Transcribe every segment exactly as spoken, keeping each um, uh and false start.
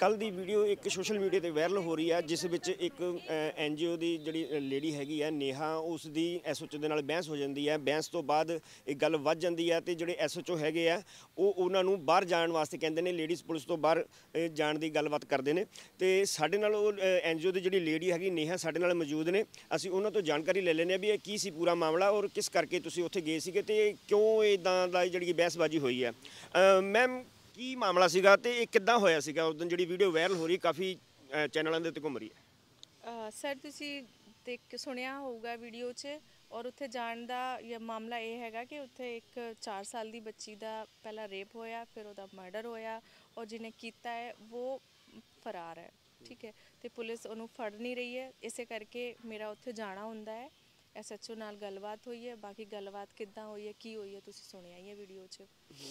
ਕੱਲ੍ਹ ਦੀ ਵੀਡੀਓ ਇੱਕ ਸੋਸ਼ਲ ਮੀਡੀਆ ਤੇ ਵਾਇਰਲ ਹੋ ਰਹੀ ਹੈ, ਜਿਸ ਵਿੱਚ ਇੱਕ ਐਨ ਜੀ ਓ ਦੀ ਜਿਹੜੀ ਲੇਡੀ ਹੈਗੀ ਹੈ ਨੇਹਾ, ਉਸ ਦੀ ਐਸ ਐਚ ਓ ਦੇ ਨਾਲ ਬਹਿਸ ਹੋ ਜਾਂਦੀ ਹੈ। ਬਹਿਸ ਤੋਂ ਬਾਅਦ ਇੱਕ ਗੱਲ ਵੱਧ ਜਾਂਦੀ ਹੈ ਤੇ ਜਿਹੜੇ ਐਸ ਐਚ ਓ ਹੈਗੇ ਆ ਉਹ ਉਹਨਾਂ ਨੂੰ ਬਾਹਰ ਜਾਣ ਵਾਸਤੇ ਕਹਿੰਦੇ ਨੇ, ਲੇਡੀਜ਼ ਪੁਲਿਸ ਤੋਂ ਬਾਹਰ ਜਾਣ ਦੀ ਗੱਲਬਾਤ ਕਰਦੇ ਨੇ। ਤੇ ਸਾਡੇ ਨਾਲ ਉਹ ਐਨ ਜੀ ਓ ਦੀ ਜਿਹੜੀ ਲੇਡੀ ਹੈਗੀ ਨੇਹਾ ਸਾਡੇ ਨਾਲ ਮੌਜੂਦ ਨੇ। ਅਸੀਂ ਉਹਨਾਂ ਤੋਂ ਜਾਣਕਾਰੀ ਲੈ ਲੈਂਦੇ ਹਾਂ ਵੀ ਇਹ ਕੀ ਸੀ ਪੂਰਾ ਮਾਮਲਾ ਔਰ ਕਿਸ ਕਰਕੇ ਤੁਸੀਂ ਉੱਥੇ ਗਏ ਸੀਗੇ ਤੇ ਕਿਉਂ ਇੱਦਾਂ ਦਾ ਜਿਹੜੀ ਬਹਿਸਬਾਜ਼ੀ ਹੋਈ ਹੈ। ਮੈਮ, ਕੀ ਮਾਮਲਾ ਸੀਗਾ ਤੇ ਇਹ ਕਿੱਦਾਂ ਹੋਇਆ ਸੀਗਾ ਉਸ ਦਿਨ ਜਿਹੜੀ ਵੀਡੀਓ ਵਾਇਰਲ ਹੋ ਰਹੀ ਕਾਫੀ ਚੈਨਲਾਂ ਦੇ ਉੱਤੇ ਘੁੰਮ ਰਹੀ ਹੈ? ਸਰ, ਤੁਸੀਂ ਦੇਖ ਸੁਣਿਆ ਹੋਊਗਾ ਵੀਡੀਓ 'ਚ, ਔਰ ਉੱਥੇ ਜਾਣ ਦਾ ਇਹ ਮਾਮਲਾ ਇਹ ਹੈਗਾ ਕਿ ਉੱਥੇ ਇੱਕ ਚਾਰ ਸਾਲ ਦੀ ਬੱਚੀ ਦਾ ਪਹਿਲਾਂ ਰੇਪ ਹੋਇਆ, ਫਿਰ ਉਹਦਾ ਮਰਡਰ ਹੋਇਆ ਔਰ ਜਿਹਨੇ ਕੀਤਾ ਹੈ ਉਹ ਫਰਾਰ ਹੈ। ਠੀਕ ਹੈ, ਅਤੇ ਪੁਲਿਸ ਉਹਨੂੰ ਫੜ ਨਹੀਂ ਰਹੀ ਹੈ। ਇਸੇ ਕਰਕੇ ਮੇਰਾ ਉੱਥੇ ਜਾਣਾ ਹੁੰਦਾ ਹੈ। ਐਸ ਐਚ ਓ ਨਾਲ ਗੱਲਬਾਤ ਹੋਈ ਹੈ। ਬਾਕੀ ਗੱਲਬਾਤ ਕਿੱਦਾਂ ਹੋਈ ਹੈ, ਕੀ ਹੋਈ ਹੈ, ਤੁਸੀਂ ਸੁਣਿਆ ਹੀ ਹੈ ਵੀਡੀਓ 'ਚ।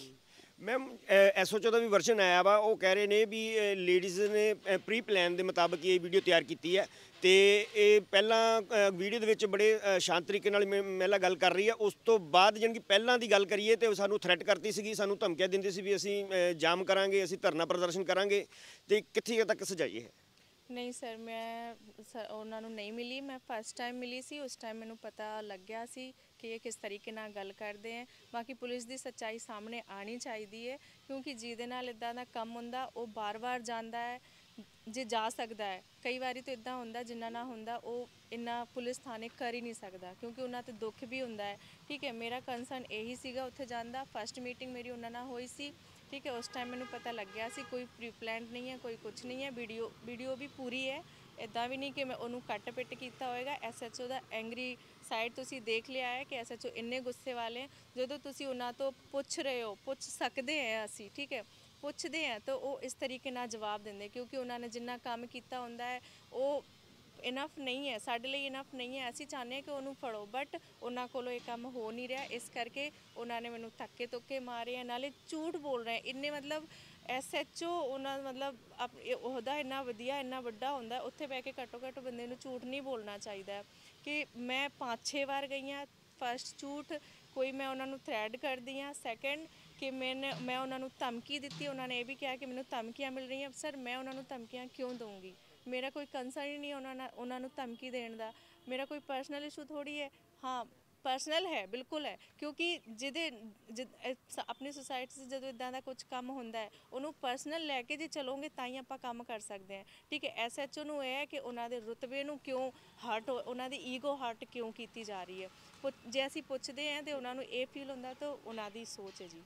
ਮੈਮ, ਐਸ ਐਚ ਓ ਦਾ ਵੀ ਵਰਜ਼ਨ ਆਇਆ ਵਾ, ਉਹ ਕਹਿ ਰਹੇ ਨੇ ਵੀ ਲੇਡੀਜ਼ ਨੇ ਪ੍ਰੀ ਪਲਾਨ ਦੇ ਮੁਤਾਬਕ ਇਹ ਵੀਡੀਓ ਤਿਆਰ ਕੀਤੀ ਹੈ ਤੇ ਇਹ ਪਹਿਲਾਂ ਵੀਡੀਓ ਦੇ ਵਿੱਚ ਬੜੇ ਸ਼ਾਂਤ ਤਰੀਕੇ ਨਾਲ ਮਹਿਲਾ ਗੱਲ ਕਰ ਰਹੀ ਹੈ। ਉਸ ਤੋਂ ਬਾਅਦ ਜਾਣੀ ਕਿ ਪਹਿਲਾਂ ਦੀ ਗੱਲ ਕਰੀਏ ਤੇ ਸਾਨੂੰ ਥ੍ਰੈਟ ਕਰਤੀ ਸੀਗੀ, ਸਾਨੂੰ ਧਮਕੀਆਂ ਦਿੰਦੀ ਸੀ ਵੀ ਅਸੀਂ ਜਾਮ ਕਰਾਂਗੇ, ਅਸੀਂ ਧਰਨਾ ਪ੍ਰਦਰਸ਼ਨ ਕਰਾਂਗੇ। ਤੇ ਕਿੱਥੇ ਤੱਕ ਸਜਾਈ ਹੈ? ਨਹੀਂ ਸਰ, ਮੈਂ ਸਰ ਉਹਨਾਂ ਨੂੰ ਨਹੀਂ ਮਿਲੀ। ਮੈਂ ਫਸਟ ਟਾਈਮ ਮਿਲੀ ਸੀ, ਉਸ ਟਾਈਮ ਮੈਨੂੰ ਪਤਾ ਲੱਗਿਆ ਸੀ ਕਿ ਇਹ ਕਿਸ ਤਰੀਕੇ ਨਾਲ ਗੱਲ ਕਰਦੇ ਹੈ। ਬਾਕੀ ਪੁਲਿਸ ਦੀ ਸੱਚਾਈ ਸਾਹਮਣੇ ਆਉਣੀ ਚਾਹੀਦੀ ਹੈ, ਕਿਉਂਕਿ ਜਿਹਦੇ ਨਾਲ ਇੱਦਾਂ ਦਾ ਕੰਮ ਹੁੰਦਾ ਉਹ ਬਾਰ-ਬਾਰ ਜਾਂਦਾ ਹੈ ਜੇ ਜਾ ਸਕਦਾ ਹੈ। ਕਈ ਵਾਰੀ ਤਾਂ ਇੱਦਾਂ ਹੁੰਦਾ ਜਿਨ੍ਹਾਂ ਨਾਲ ਹੁੰਦਾ ਉਹ ਇੰਨਾ ਪੁਲਿਸ ਥਾਣੇ ਕਰ ਹੀ ਨਹੀਂ ਸਕਦਾ, ਕਿਉਂਕਿ ਉਹਨਾਂ 'ਤੇ ਦੁੱਖ ਵੀ ਹੁੰਦਾ ਹੈ। ਠੀਕ ਹੈ, ਮੇਰਾ ਕੰਸਰਨ ਇਹੀ ਸੀਗਾ ਉੱਥੇ ਜਾਣ ਦਾ। ਫਸਟ ਮੀਟਿੰਗ ਮੇਰੀ ਉਹਨਾਂ ਨਾਲ ਹੋਈ ਸੀ। ਠੀਕ ਹੈ, ਉਸ ਟਾਈਮ ਮੈਨੂੰ ਪਤਾ ਲੱਗਿਆ ਸੀ ਕੋਈ ਪ੍ਰੀ ਪਲਾਨਡ ਨਹੀਂ ਹੈ, ਕੋਈ ਕੁਛ ਨਹੀਂ ਹੈ। ਵੀਡੀਓ ਵੀਡੀਓ ਵੀ ਪੂਰੀ ਹੈ, ਇੱਦਾਂ ਵੀ ਨਹੀਂ ਕਿ ਮੈਂ ਉਹਨੂੰ ਕੱਟ ਪਿੱਟ ਕੀਤਾ ਹੋਏਗਾ। ਐਸ ਐਚ ਓ ਦਾ ਐਂਗਰੀ ਸਾਈਡ ਤੁਸੀਂ ਦੇਖ ਲਿਆ ਹੈ ਕਿ ਐਸ ਐਚ ਓ ਇੰਨੇ ਗੁੱਸੇ ਵਾਲੇ, ਜਦੋਂ ਤੁਸੀਂ ਉਹਨਾਂ ਤੋਂ ਪੁੱਛ ਰਹੇ ਹੋ, ਪੁੱਛ ਸਕਦੇ ਹਾਂ ਅਸੀਂ, ਠੀਕ ਹੈ, ਪੁੱਛਦੇ ਹਾਂ ਤਾਂ ਉਹ ਇਸ ਤਰੀਕੇ ਨਾਲ ਜਵਾਬ ਦਿੰਦੇ, ਕਿਉਂਕਿ ਉਹਨਾਂ ਨੇ ਜਿੰਨਾ ਕੰਮ ਕੀਤਾ ਹੁੰਦਾ ਹੈ ਉਹ ਇਨਫ ਨਹੀਂ ਹੈ, ਸਾਡੇ ਲਈ ਇਨਫ ਨਹੀਂ ਹੈ। ਅਸੀਂ ਚਾਹੁੰਦੇ ਹਾਂ ਕਿ ਉਹਨੂੰ ਫੜੋ, ਬਟ ਉਹਨਾਂ ਕੋਲੋਂ ਇਹ ਕੰਮ ਹੋ ਨਹੀਂ ਰਿਹਾ। ਇਸ ਕਰਕੇ ਉਹਨਾਂ ਨੇ ਮੈਨੂੰ ਧੱਕੇ ਧੁੱਕੇ ਮਾਰੇ ਆ, ਨਾਲੇ ਝੂਠ ਬੋਲ ਰਹੇ ਇੰਨੇ। ਮਤਲਬ ਐਸ ਐਚ ਓ ਉਹਨਾਂ ਮਤਲਬ ਆਪ ਉਹਦਾ ਇੰਨਾ ਵਧੀਆ, ਇੰਨਾ ਵੱਡਾ ਹੁੰਦਾ, ਉੱਥੇ ਬਹਿ ਕੇ ਘੱਟੋ ਘੱਟ ਬੰਦੇ ਨੂੰ ਝੂਠ ਨਹੀਂ ਬੋਲਣਾ ਚਾਹੀਦਾ। ਕਿ ਮੈਂ ਪੰਜ ਛੇ ਵਾਰ ਗਈ ਹਾਂ। ਫਸਟ ਝੂਠ ਕੋਈ ਮੈਂ ਉਹਨਾਂ ਨੂੰ ਥ੍ਰੈਡ ਕਰਦੀ ਹਾਂ। ਸੈਕਿੰਡ ਕਿ ਮੈਨੇ ਮੈਂ ਉਹਨਾਂ ਨੂੰ ਧਮਕੀ ਦਿੱਤੀ, ਉਹਨਾਂ ਨੇ ਇਹ ਵੀ ਕਿਹਾ ਕਿ ਮੈਨੂੰ ਧਮਕੀਆਂ ਮਿਲ ਰਹੀਆਂ। ਸਰ, ਮੈਂ ਉਹਨਾਂ ਨੂੰ ਧਮਕੀਆਂ ਕਿਉਂ ਦਊਂਗੀ? ਮੇਰਾ ਕੋਈ ਕੰਸਰਨ ਹੀ ਨਹੀਂ ਉਹਨਾਂ ਨਾਲ ਉਹਨਾਂ ਨੂੰ ਧਮਕੀ ਦੇਣ ਦਾ। ਮੇਰਾ ਕੋਈ ਪਰਸਨਲ ਇਸ਼ੂ ਥੋੜ੍ਹੀ ਹੈ। ਹਾਂ, ਪਰਸਨਲ ਹੈ, ਬਿਲਕੁਲ ਹੈ, ਕਿਉਂਕਿ ਜਿਹਦੇ ਜਿ ਆਪਣੀ ਸੁਸਾਇਟੀ 'ਚ ਜਦੋਂ ਇੱਦਾਂ ਦਾ ਕੁਛ ਕੰਮ ਹੁੰਦਾ ਹੈ ਉਹਨੂੰ ਪਰਸਨਲ ਲੈ ਕੇ ਜੇ ਚਲੋਗੇ ਤਾਂ ਹੀ ਆਪਾਂ ਕੰਮ ਕਰ ਸਕਦੇ ਹਾਂ। ਠੀਕ ਹੈ, ਐਸ ਐਚ ਓ ਨੂੰ ਇਹ ਹੈ ਕਿ ਉਹਨਾਂ ਦੇ ਰੁਤਬੇ ਨੂੰ ਕਿਉਂ ਹਰਟ, ਉਹਨਾਂ ਦੀ ਈਗੋ ਹਰਟ ਕਿਉਂ ਕੀਤੀ ਜਾ ਰਹੀ ਹੈ। ਜੇ ਅਸੀਂ ਪੁੱਛਦੇ ਹਾਂ ਤਾਂ ਉਹਨਾਂ ਨੂੰ ਇਹ ਫੀਲ ਹੁੰਦਾ ਤਾਂ ਉਹਨਾਂ ਦੀ ਸੋਚ ਹੈ ਜੀ।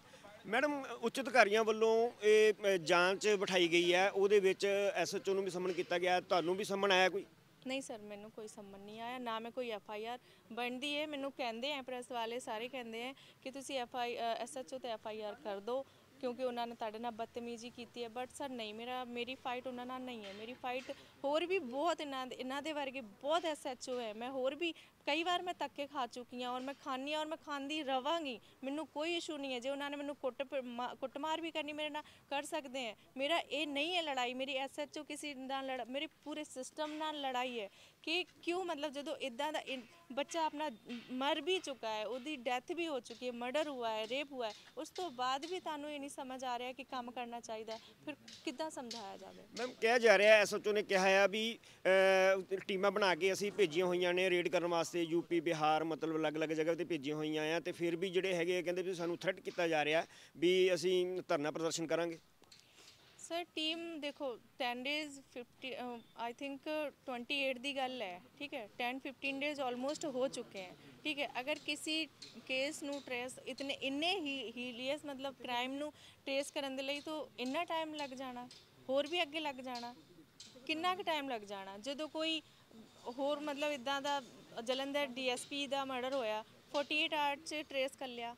ਮੈਡਮ, ਉੱਚ ਅਧਿਕਾਰੀਆਂ ਵੱਲੋਂ ਇਹ ਜਾਂਚ ਬਿਠਾਈ ਗਈ ਹੈ, ਉਹਦੇ ਵਿੱਚ ਐਸ ਐਚ ਓ ਨੂੰ ਵੀ ਸਮਨ ਕੀਤਾ ਗਿਆ, ਤੁਹਾਨੂੰ ਵੀ ਸਮਨ ਆਇਆ ਕੋਈ? ਨਹੀਂ ਸਰ, ਮੈਨੂੰ ਕੋਈ ਸਮਨ ਨਹੀਂ ਆਇਆ, ਨਾ ਮੈਂ ਕੋਈ ਐਫ ਆਈ ਆਰ ਬਣਦੀ ਹੈ। ਮੈਨੂੰ ਕਹਿੰਦੇ ਹੈ ਪ੍ਰੈਸ ਵਾਲੇ ਸਾਰੇ ਕਹਿੰਦੇ ਹੈ ਕਿ ਤੁਸੀਂ F I S H O 'ਤੇ ਐਫ ਆਈ ਆਰ ਕਰ ਦਿਓ ਕਿਉਂਕਿ ਉਹਨਾਂ ਨੇ ਤੁਹਾਡੇ ਨਾਲ ਬਦਤਮੀਜ਼ੀ ਕੀਤੀ ਹੈ। ਬਟ ਸਰ ਨਹੀਂ, ਮੇਰਾ ਮੇਰੀ ਫਾਈਟ ਉਹਨਾਂ ਨਾਲ ਨਹੀਂ ਹੈ। ਮੇਰੀ ਫਾਈਟ ਹੋਰ ਵੀ ਬਹੁਤ ਇਹਨਾਂ ਦੇ ਇਹਨਾਂ ਦੇ ਵਰਗੇ ਬਹੁਤ ਐਸ ਐਚ ਓ ਹੈ। ਮੈਂ ਹੋਰ ਵੀ ਕਈ ਵਾਰ ਮੈਂ ਧੱਕੇ ਖਾ ਚੁੱਕੀ ਹਾਂ ਔਰ ਮੈਂ ਖਾਂਦੀ ਹਾਂ ਔਰ ਮੈਂ ਖਾਂਦੀ ਰਵਾਂਗੀ। ਮੈਨੂੰ ਕੋਈ ਇਸ਼ੂ ਨਹੀਂ ਹੈ। ਜੇ ਉਹਨਾਂ ਨੇ ਮੈਨੂੰ ਕੁੱਟ ਕੁੱਟਮਾਰ ਵੀ ਕਰਨੀ ਮੇਰੇ ਨਾਲ ਕਰ ਸਕਦੇ ਹੈ। ਮੇਰਾ ਇਹ ਨਹੀਂ ਹੈ ਲੜਾਈ ਮੇਰੀ ਐਸ ਐਚ ਓ ਕਿਸੇ ਨਾਲ ਲੜ ਮੇਰੇ ਪੂਰੇ ਸਿਸਟਮ ਨਾਲ ਲੜਾਈ ਹੈ ਕਿ ਕਿਉਂ ਮਤਲਬ ਜਦੋਂ ਇੱਦਾਂ ਦਾ ਬੱਚਾ ਆਪਣਾ ਮਰ ਵੀ ਚੁੱਕਾ ਹੈ, ਉਹਦੀ ਡੈਥ ਵੀ ਹੋ ਚੁੱਕੀ ਹੈ, ਮਰਡਰ ਹੁਆ ਹੈ, ਰੇਪ ਹੁਆ ਹੈ, ਉਸ ਤੋਂ ਬਾਅਦ ਵੀ ਤੁਹਾਨੂੰ ਇਹ ਨਹੀਂ ਸਮਝ ਆ ਰਿਹਾ ਕਿ ਕੰਮ ਕਰਨਾ ਚਾਹੀਦਾ, ਫਿਰ ਕਿੱਦਾਂ ਸਮਝਾਇਆ ਜਾਵੇ? ਮੈਮ, ਕਿਹਾ ਜਾ ਰਿਹਾ ਐਸ ਐਚ ਓ ਨੇ ਕਿਹਾ ਆ ਵੀ ਟੀਮਾਂ ਬਣਾ ਕੇ ਅਸੀਂ ਭੇਜੀਆਂ ਹੋਈਆਂ ਨੇ ਰੇਡ ਕਰਨ ਵਾਸਤੇ, ਯੂਪੀ ਬਿਹਾਰ ਮਤਲਬ ਅਲੱਗ-ਅਲੱਗ ਜਗ੍ਹਾ 'ਤੇ ਭੇਜੀਆਂ ਹੋਈਆਂ ਆ, ਤੇ ਫਿਰ ਵੀ ਜਿਹੜੇ ਹੈਗੇ ਕਹਿੰਦੇ ਵੀ ਸਾਨੂੰ ਥ੍ਰੈਟ ਕੀਤਾ ਜਾ ਰਿਹਾ ਵੀ ਅਸੀਂ ਧਰਨਾ ਪ੍ਰਦਰਸ਼ਨ ਕਰਾਂਗੇ। ਸਰ, ਟੀਮ ਦੇਖੋ ten days fifty I think twenty eight ਦੀ ਗੱਲ ਹੈ। ਠੀਕ ਹੈ, टेन फिफ्टीन ਡੇਜ਼ ਆਲਮੋਸਟ ਹੋ ਚੁੱਕੇ ਹੈ। ਠੀਕ ਹੈ, ਅਗਰ ਕਿਸੇ ਕੇਸ ਨੂੰ ਟਰੇਸ ਇਤਨੇ ਇੰਨੇ ਹੀ ਹੀਲੀਅਸ ਮਤਲਬ ਕ੍ਰਾਈਮ ਨੂੰ ਟਰੇਸ ਕਰਨ ਦੇ ਲਈ ਤਾਂ ਇੰਨਾ ਟਾਈਮ ਲੱਗ ਜਾਣਾ, ਹੋਰ ਵੀ ਅੱਗੇ ਲੱਗ ਜਾਣਾ, ਕਿੰਨਾ ਕੁ ਟਾਈਮ ਲੱਗ ਜਾਣਾ। ਜਦੋਂ ਕੋਈ ਹੋਰ ਮਤਲਬ ਇੱਦਾਂ ਦਾ ਜਲੰਧਰ ਡੀ ਐਸ ਪੀ ਦਾ ਮਰਡਰ ਹੋਇਆ, फोर्टी एट ਆਵਰਸ 'ਚ ਟਰੇਸ ਕਰ ਲਿਆ,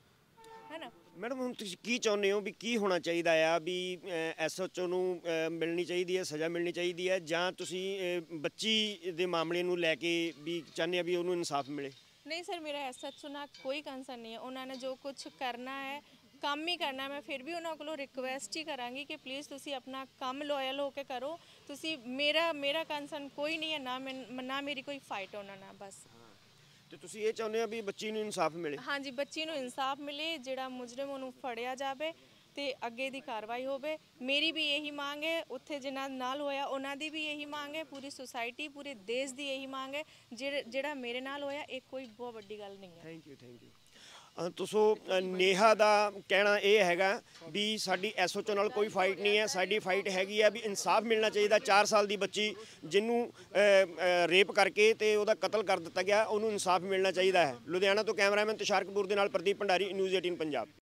ਹੈ ਨਾ। ਮੈਡਮ, ਹੁਣ ਤੁਸੀਂ ਕੀ ਚਾਹੁੰਦੇ ਹੋ ਵੀ ਕੀ ਹੋਣਾ ਚਾਹੀਦਾ ਆ ਵੀ ਐਸ ਐਚ ਓ ਨੂੰ ਮਿਲਣੀ ਚਾਹੀਦੀ ਹੈ, ਸਜ਼ਾ ਮਿਲਣੀ ਚਾਹੀਦੀ ਹੈ, ਜਾਂ ਤੁਸੀਂ ਬੱਚੀ ਦੇ ਮਾਮਲੇ ਨੂੰ ਲੈ ਕੇ ਵੀ ਚਾਹੁੰਦੇ ਆ ਵੀ ਉਹਨੂੰ ਇਨਸਾਫ ਮਿਲੇ? ਨਹੀਂ ਸਰ, ਮੇਰਾ ਐਸ ਐਚ ਓ ਨਾਲ ਕੋਈ ਕੰਸਰਨ ਨਹੀਂ ਹੈ। ਉਹਨਾਂ ਨੇ ਜੋ ਕੁਛ ਕਰਨਾ ਹੈ ਕੰਮ ਹੀ ਕਰਨਾ। ਮੈਂ ਫਿਰ ਵੀ ਉਹਨਾਂ ਕੋਲੋਂ ਰਿਕੁਐਸਟ ਹੀ ਕਰਾਂਗੀ ਕਿ ਪਲੀਜ਼ ਤੁਸੀਂ ਆਪਣਾ ਕੰਮ ਲੋਇਲ ਹੋ ਕੇ ਕਰੋ। ਤੁਸੀਂ ਮੇਰਾ ਮੇਰਾ ਕੰਸਰਨ ਕੋਈ ਨਹੀਂ ਹੈ, ਨਾ ਮੈਂ ਨਾ ਮੇਰੀ ਕੋਈ ਫਾਈਟ ਉਹਨਾਂ ਨਾਲ। ਬਸ ਤੇ ਤੁਸੀਂ ਇਹ ਚਾਹੁੰਦੇ ਆ ਵੀ ਬੱਚੀ ਨੂੰ ਇਨਸਾਫ ਮਿਲੇ? ਹਾਂਜੀ, ਬੱਚੀ ਨੂੰ ਇਨਸਾਫ ਮਿਲੇ, ਜਿਹੜਾ ਮੁਜਰਮ ਉਹਨੂੰ ਫੜਿਆ ਜਾਵੇ ਤੇ ਅੱਗੇ ਦੀ ਕਾਰਵਾਈ ਹੋਵੇ। ਮੇਰੀ ਵੀ ਇਹੀ ਮੰਗ ਹੈ, ਉੱਥੇ ਜਿਨ੍ਹਾਂ ਨਾਲ ਹੋਇਆ ਉਹਨਾਂ ਦੀ ਵੀ ਇਹੀ ਮੰਗ ਹੈ, ਪੂਰੀ ਸੁਸਾਇਟੀ ਪੂਰੇ ਦੇਸ਼ ਦੀ ਇਹੀ ਮੰਗ ਹੈ। ਜਿਹੜਾ ਜਿਹੜਾ ਮੇਰੇ ਨਾਲ ਹੋਇਆ ਇਹ ਕੋਈ ਬਹੁਤ ਵੱਡੀ ਗੱਲ ਨਹੀਂ ਹੈ। ਥੈਂਕ ਯੂ ਥੈਂਕ ਯੂ ਤੁਸੀਂ ਨੇਹਾ ਦਾ ਕਹਿਣਾ ਇਹ ਹੈਗਾ ਵੀ ਸਾਡੀ ਐਸਓਚਓ ਨਾਲ ਕੋਈ ਫਾਈਟ ਨਹੀਂ ਹੈ, ਸਾਡੀ ਫਾਈਟ ਹੈਗੀ ਆ ਵੀ ਇਨਸਾਫ ਮਿਲਣਾ ਚਾਹੀਦਾ। ਚਾਰ ਸਾਲ ਦੀ ਬੱਚੀ ਜਿਹਨੂੰ ਰੇਪ ਕਰਕੇ ਤੇ ਉਹਦਾ ਕਤਲ ਕਰ ਦਿੱਤਾ ਗਿਆ, ਉਹਨੂੰ ਇਨਸਾਫ ਮਿਲਣਾ ਚਾਹੀਦਾ ਹੈ। ਲੁਧਿਆਣਾ ਤੋਂ ਕੈਮਰਾਮੈਨ ਤੁਸ਼ਾਰ ਕਪੂਰ ਦੇ ਨਾਲ ਪ੍ਰਦੀਪ ਭੰਡਾਰੀ, ਨਿਊਜ਼ ਅਠਾਰਾਂ ਪੰਜਾਬ।